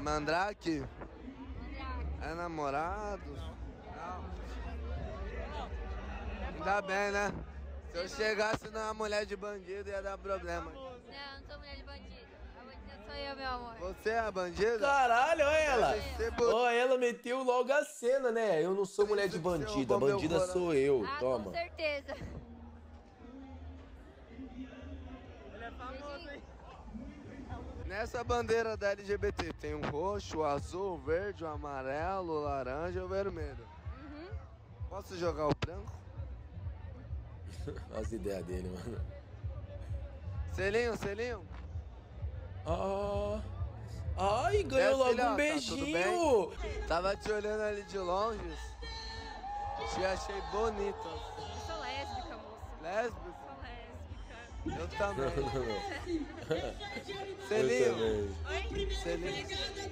Mandrake? Mandrake. É namorado? Não. Ainda bem, né? Se eu chegasse numa mulher de bandido ia dar problema. Não, eu não sou mulher de bandido. A bandida sou eu, meu amor. Você é a bandida? Caralho, olha ela. Deve ser Ó, ela meteu logo a cena, né? Eu não sou mulher de Isso que você bandida, a roubou meu bandida coração. sou eu. Ah, com Toma. certeza. Ele é famoso, hein? Nessa bandeira da LGBT tem o roxo, o azul, o verde, o amarelo, o laranja e o vermelho. Uhum. Posso jogar o branco? As ideias dele, mano. Selinho, selinho? Ah. Ai, ganhou logo filhota, um beijinho. tudo bem? Tava te olhando ali de longe. Te achei bonita. Eu sou lésbica, moço. Lésbica? Sou lésbica. Eu também. Eu Selinho. também. Selinho.